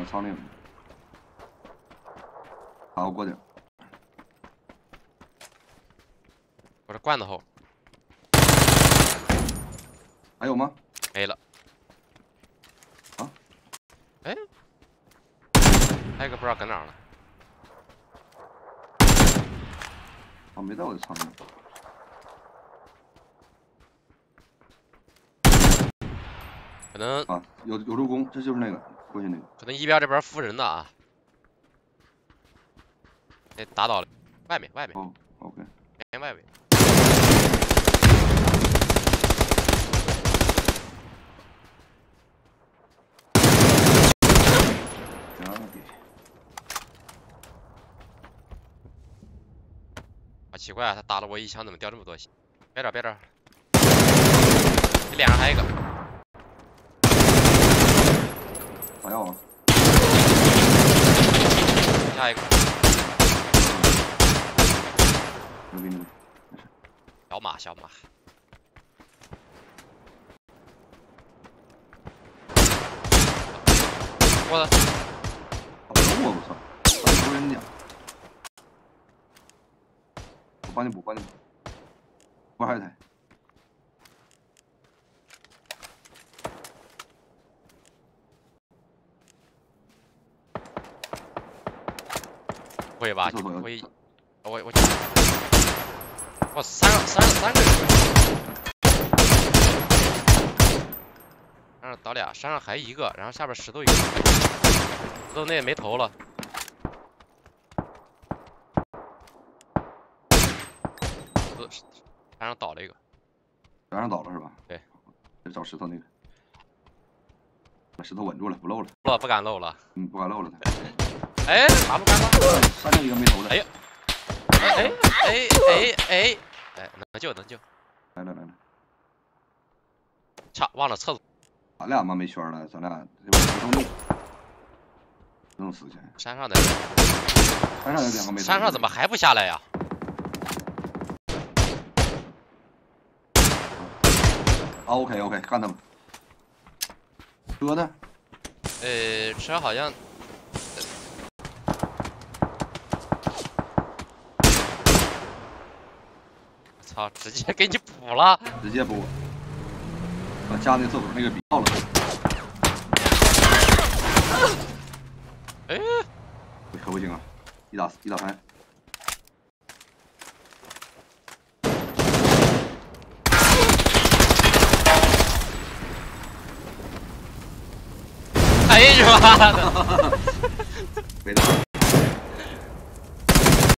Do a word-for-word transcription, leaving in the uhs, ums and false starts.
草岭。好，过去。 我这罐子后。 还有吗？ 没了。 啊？ 哎，还有个不知道搁哪儿了。 啊，没在我的草岭。 可能啊，有有助攻，这就是那个过去那个。 可能一边这边扶人的啊。哎，打倒了，外面外面。 哦 ，OK。 连外围。啊，奇怪啊，他打了我一枪，怎么掉这么多血？别这别这，你脸上还有一个。 咋样啊？ 下一个。 牛逼牛逼，没事。 小马小马。我的。 好中我我操！把你补人点。我帮你补，帮你补。我还有一台。 会吧？ 我会，我我我三个三个三个人，山上倒俩，山上还一个，然后下边石头一个，石头那也没头了。山上倒了一个， 山上倒了是吧？ 对， 得找石头那个，把石头稳住了，不漏了。 漏不敢漏了。 嗯，不敢漏了。 哎，打不干了！ 山上一个没头的。 哎呀，哎哎哎哎哎，哎，能救能救。 来了来了。 操，忘了厕所。 咱俩嘛没圈了，咱俩这边不动动，不用死去。 山上的。 山上有两个没头。 山上怎么还不下来呀？ 啊 ，OK OK， 干他们。车呢？ 呃，车好像。 操！直接给你补了， 直接补。把家那厕所那个笔到了。 哎， 可不行啊！一打一打三。 哎呀妈的！